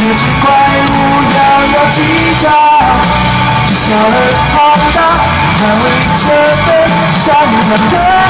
只怪物遥遥计较，小而浩大，捍卫着飞向远方的。